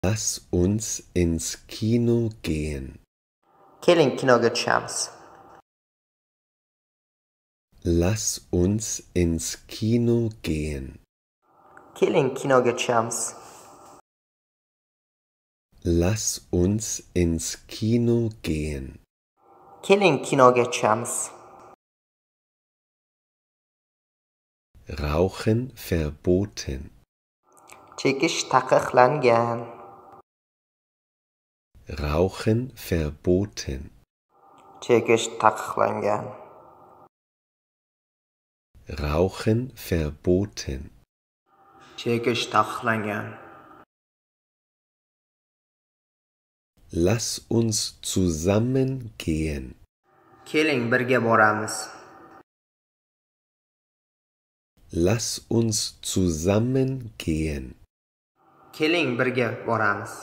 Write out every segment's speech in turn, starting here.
Lass uns ins Kino gehen. Keling kinoga tushamiz. Lass uns ins Kino gehen. Keling kinoga tushamiz. Lass uns ins Kino gehen. Keling kinoga tushamiz. Rauchen verboten. Chekish taqiqlangan. Rauchen verboten. Chekish taqiqlangan. Rauchen verboten. Chekish taqiqlangan. Lass uns zusammen gehen. Keling birga boramiz. Lass uns zusammen gehen. Keling birga boramiz.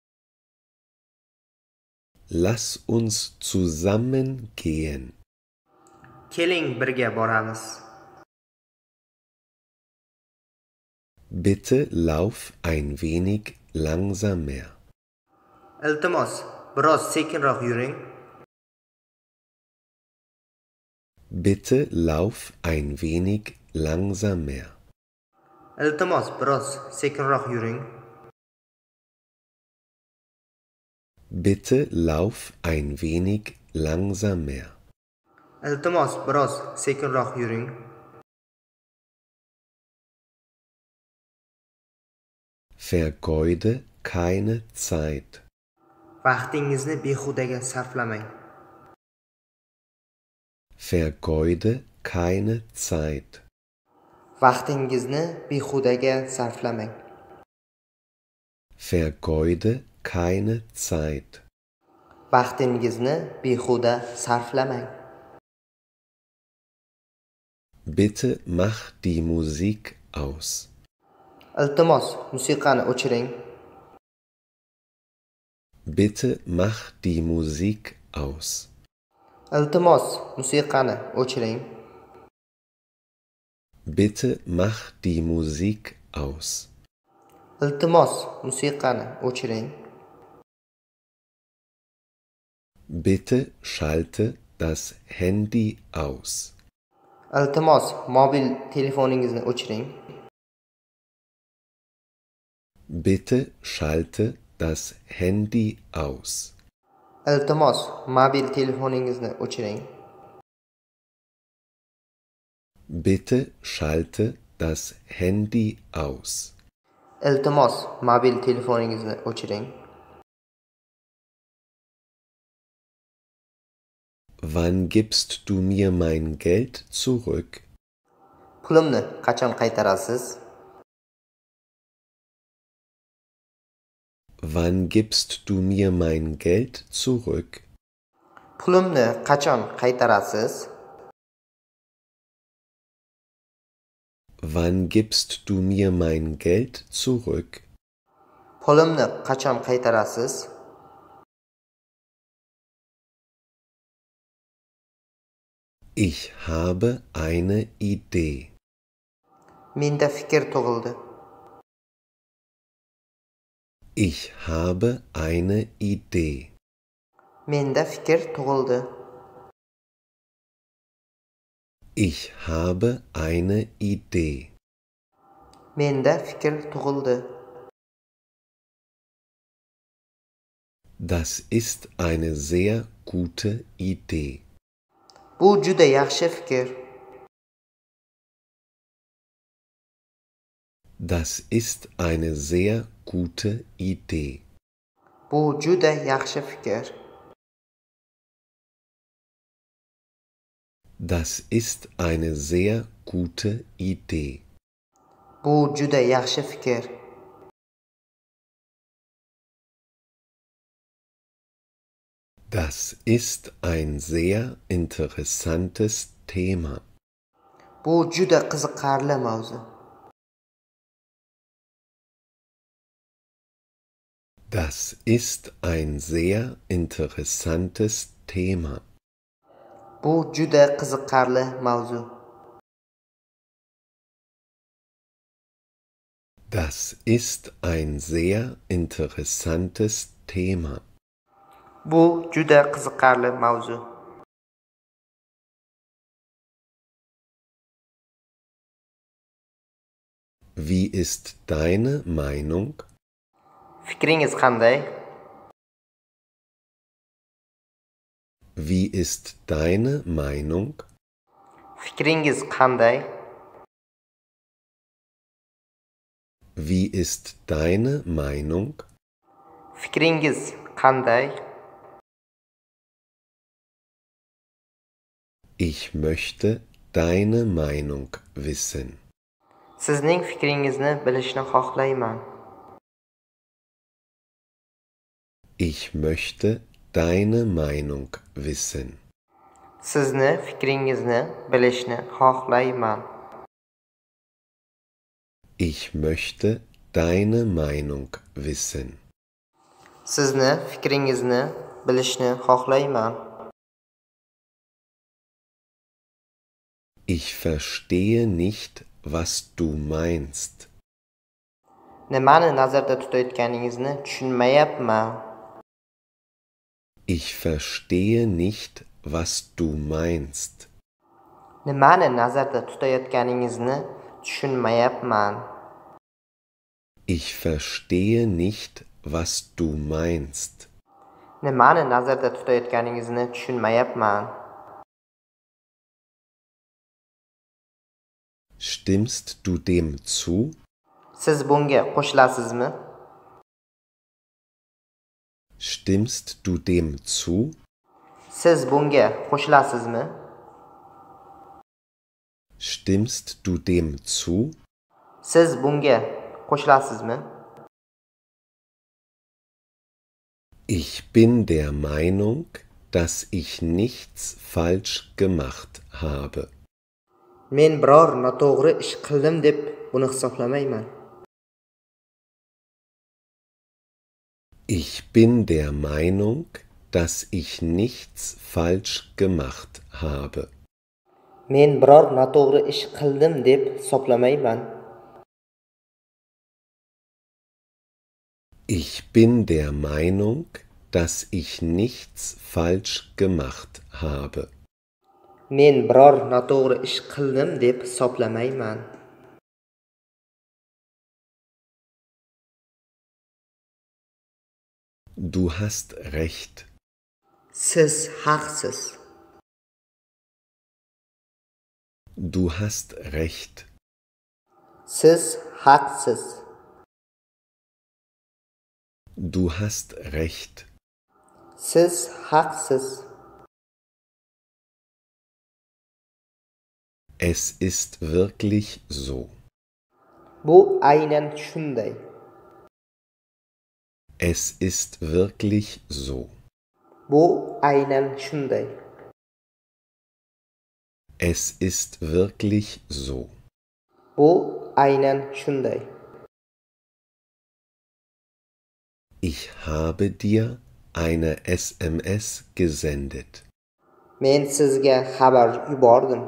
Lass uns zusammen gehen. Keling birga boramiz. Bitte lauf ein wenig langsamer. Iltimos, biroz sekinroq yuring. Bitte lauf ein wenig langsamer. Iltimos, biroz sekinroq yuring. Bitte lauf ein wenig langsamer. Iltimos, biroz sekinroq yuring. Vergeude keine Zeit. Vaqtingizni behudaga sarflamang. Vergeude keine Zeit. Vaqtingizni behudaga sarflamang. Vergeude keine Zeit. Vaqtingizni behuda sarflamang. Bitte mach die Musik aus. Iltimos, musiqani o'chiring. Bitte mach die Musik aus. Iltimos, musiqani o'chiring. Bitte mach die Musik aus. Iltimos, musiqani o'chiring. Bitte schalte das Handy aus. Iltimos, mobil telefoningizni o'chiring. Bitte schalte das Handy aus. Iltimos, mobil telefoningizni o'chiring. Bitte schalte das Handy aus. Iltimos, mobil telefoningizni o'chiring. Wann gibst du mir mein Geld zurück? Pulimni qachon qaytarasiz? Wann gibst du mir mein Geld zurück? Pulimni qachon qaytarasiz? Wann gibst du mir mein Geld zurück? Pulimni qachon qaytarasiz? Ich habe eine Idee. Menda fikr tug'ildi. Ich habe eine Idee. Menda fikr tug'ildi. Ich habe eine Idee. Menda fikr tug'ildi. Das ist eine sehr gute Idee. Bu juda yaxshi fikr. Das ist eine sehr gute Idee. Bu juda yaxshi fikr. Das ist eine sehr gute Idee. Bu juda yaxshi fikr. Das ist ein sehr interessantes Thema. Bu juda qiziqarli mavzu. Das ist ein sehr interessantes Thema. Bu juda qiziqarli mavzu. Das ist ein sehr interessantes Thema. Bu juda qiziqarli mavzu. Wie ist deine Meinung? Fikringiz qanday? Wie ist deine Meinung? Fikringiz qanday? Wie ist deine Meinung? Fikringiz qanday? Ich möchte deine Meinung wissen. Sizning fikringizni bilishni xohlayman. Ich möchte deine Meinung wissen. Sizni fikringizni bilishni xohlayman. Ich möchte deine Meinung wissen. Sizni fikringizni bilishni xohlayman. Ich verstehe nicht, was du meinst. Nimani nazarda tutayotganingizni tushunmayapman. Ich verstehe nicht, was du meinst. Nimani nazarda tutayotganingizni tushunmayapman. Ich verstehe nicht, was du meinst. Nimani nazarda tutayotganingizni tushunmayapman. Stimmst du dem zu? Siz bunga qo'shilasizmi? Stimmst du dem zu? Siz bunga qo'shilasizmi? Stimmst du dem zu? Siz bunga qo'shilasizmi? Ich bin der Meinung, dass ich nichts falsch gemacht habe. Men biror noto'g'ri ish qildim deb buni hisoblamayman. Ich bin der Meinung, dass ich nichts falsch gemacht habe. Men biror noto'g'ri ish qildim deb hisoblamayman. Ich bin der Meinung, dass ich nichts falsch gemacht habe. Men biror noto'g'ri ish qildim deb hisoblamayman. Du hast recht. Siz haqsiz. Du hast recht. Siz haqsiz. Du hast recht. Siz haqsiz. Es ist wirklich so. Bu aynan shunday. Es ist wirklich so. Bu aynan shunday. Es ist wirklich so. Bu aynan shunday. Ich habe dir eine SMS gesendet. Men sizga xabar yubordim.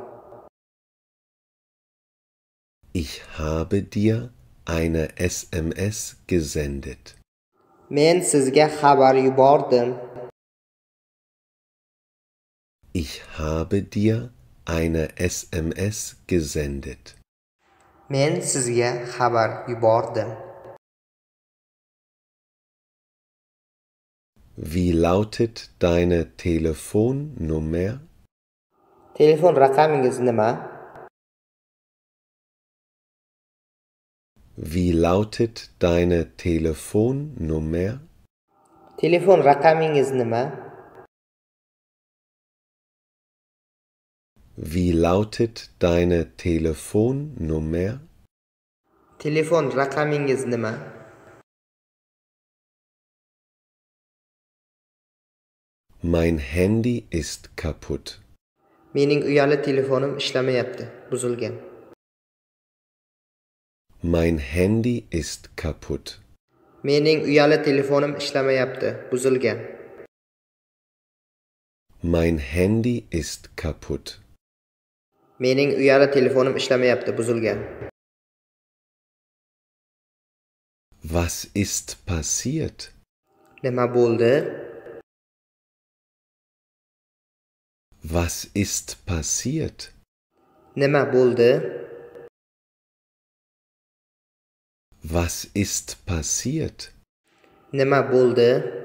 Ich habe dir eine SMS gesendet. Men sizga xabar yubordim. Ich habe dir eine SMS gesendet. Men sizga xabar yubordim. Wie lautet deine Telefonnummer? Telefon raqamingiz nima? Wie lautet deine Telefonnummer? Telefon raqamingiz nima? Wie lautet deine Telefonnummer? Telefon raqamingiz nima? Mein Handy ist kaputt. Mening uyali telefonim ishlamayapti, buzilgan. Mein Handy ist kaputt. Mening uyali telefonim ishlamayapti, buzilgan. Mein Handy ist kaputt. Mening uyali telefonim ishlamayapti, buzilgan. Was ist passiert? Nima bo'ldi? Was ist passiert? Nima bo'ldi? Was ist passiert? Nima bo'ldi?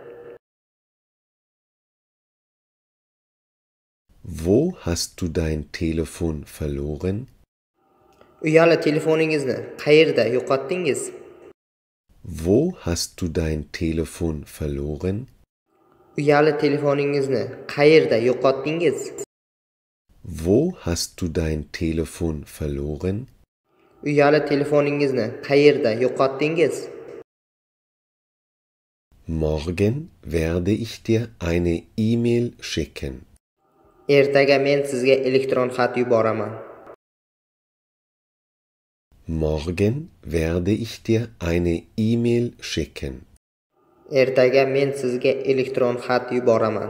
Wo hast du dein Telefon verloren? Uyali telefoningizni qayerda yo'qotdingiz? Wo hast du dein Telefon verloren? Uyali telefoningizni qayerda yo'qotdingiz? Wo hast du dein Telefon verloren? Uyali telefoningizni qayerda yo'qotdingiz? Morgen werde ich dir eine E-Mail schicken. Ertaga men sizga elektron xat yuboraman. Morgen werde ich dir eine E-Mail schicken. Ertaga men sizga elektron xat yuboraman.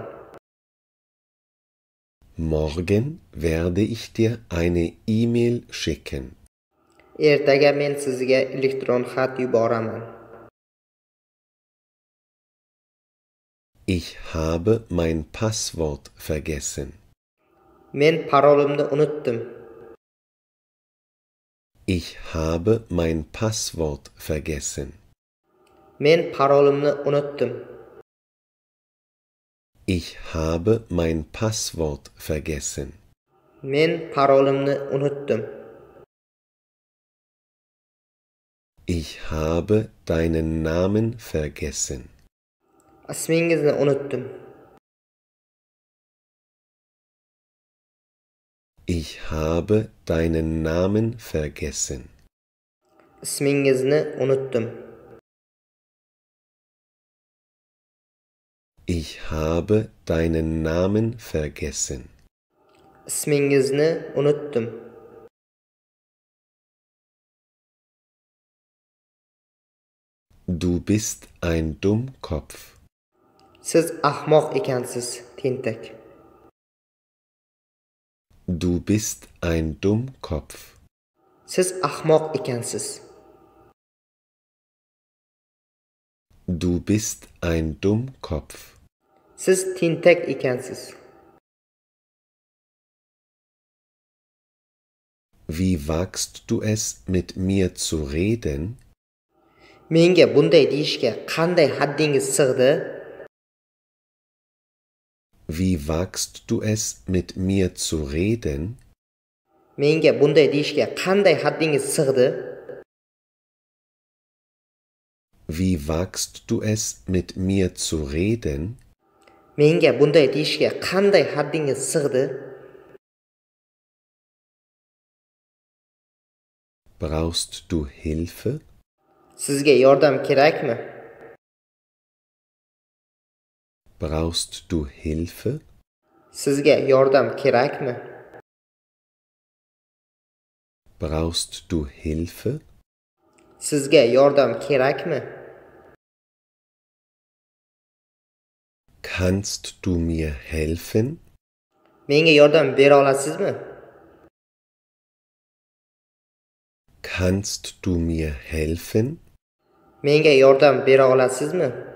Morgen werde ich dir eine E-Mail schicken. Ertaga men sizga elektron xat yuboraman. Ich habe mein Passwort vergessen. Men parolimni unutdim. Ich habe mein Passwort vergessen. Men parolimni unutdim. Ich habe mein Passwort vergessen. Men parolimni unutdim. Ich habe deinen Namen vergessen. Ismingizni unutdim. Ich habe deinen Namen vergessen. Ismingizni unutdim. Ich habe deinen Namen vergessen. Ismingizni unutdim. Du bist ein Dummkopf. Siz ahmoq ekansiz, tentak. Du bist ein Dummkopf. Siz ahmoq ekansiz. Du bist ein Dummkopf. Siz tentak ekansiz. Wie wagst du es, mit mir zu reden? Menga bunday deyishga qanday haddingiz sig'di? Wie wagst du es, mit mir zu reden? Menga bunday deyishga qanday haddingiz sig'di? Wie wagst du es, mit mir zu reden? Menga bunday deyishga qanday haddingiz sig'di? Brauchst du Hilfe? Sizga yordam kerakmi? Brauchst du Hilfe? Sizga yordam kerakmi? Brauchst du Hilfe? Sizga yordam kerakmi? Kannst du mir helfen? Menga yordam bera olasizmi? Kannst du mir helfen? Menga yordam bera olasizmi?